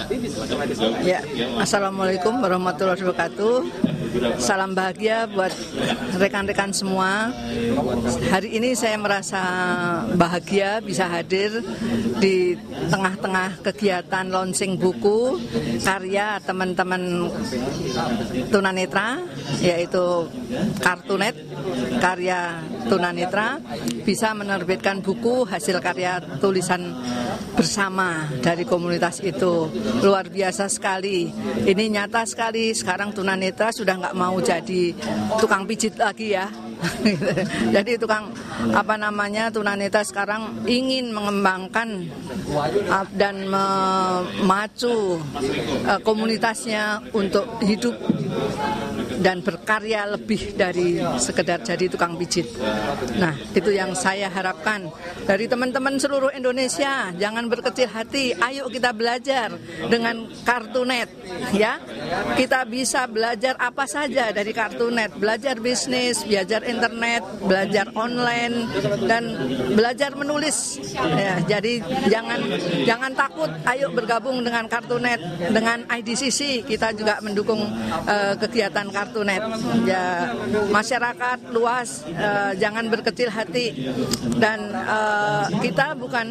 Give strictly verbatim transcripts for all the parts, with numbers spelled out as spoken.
Ya, Assalamualaikum warahmatullahi wabarakatuh. Salam bahagia buat rekan-rekan semua. Hari ini saya merasa bahagia bisa hadir di tengah-tengah kegiatan launching buku karya teman-teman tunanetra, yaitu Kartunet, karya tunanetra, bisa menerbitkan buku hasil karya tulisan bersama dari komunitas itu. Luar biasa sekali. Ini nyata sekali, sekarang tunanetra sudah nggak mau jadi tukang pijit lagi ya. Jadi tukang apa namanya tunanetra sekarang ingin mengembangkan dan memacu komunitasnya untuk hidup dan berkarya lebih dari sekedar jadi tukang pijit. Nah, itu yang saya harapkan dari teman-teman seluruh Indonesia. Jangan berkecil hati, ayo kita belajar dengan Kartunet, ya. Kita bisa belajar apa saja dari Kartunet, belajar bisnis, belajar internet, belajar online, dan belajar menulis. Ya, jadi jangan jangan takut, ayo bergabung dengan Kartunet, dengan I D C C. Kita juga mendukung uh, kegiatan Kartunet. Ya, masyarakat luas, uh, jangan berkecil hati, dan uh, kita bukan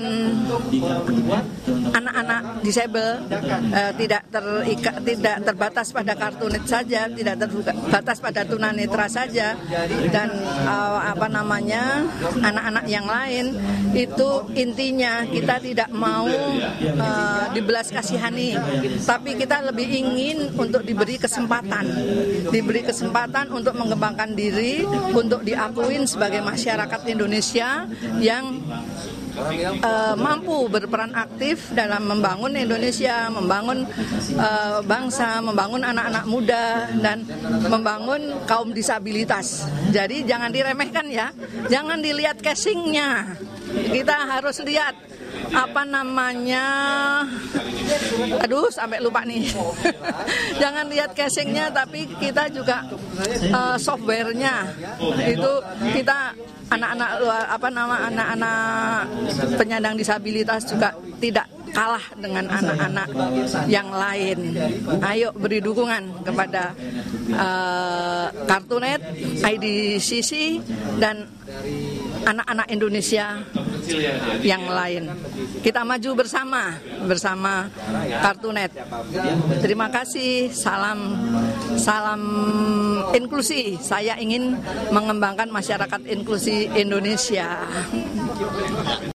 anak-anak disabel, uh, tidak terikat, tidak terbatas pada Kartunet saja, tidak terbatas pada tunanetra saja, dan uh, apa namanya anak-anak yang lain. Itu intinya kita tidak mau uh, dibelas kasihani, tapi kita lebih ingin untuk diberi kesempatan, diberi kesempatan untuk mengembangkan diri, untuk diakuin sebagai masyarakat Indonesia yang Uh, mampu berperan aktif dalam membangun Indonesia, membangun uh, bangsa, membangun anak-anak muda, dan membangun kaum disabilitas. Jadi jangan diremehkan ya, jangan dilihat casingnya, kita harus lihat apa namanya, aduh sampai lupa nih. Jangan lihat casingnya, tapi kita juga uh, softwarenya itu kita anak-anak apa nama anak-anak penyandang disabilitas juga tidak kalah dengan anak-anak yang lain. Ayo beri dukungan kepada uh, Kartunet, I D C C, dan anak-anak Indonesia yang lain. Kita maju bersama, bersama Kartunet. Terima kasih, salam salam inklusi. Saya ingin mengembangkan masyarakat inklusi Indonesia.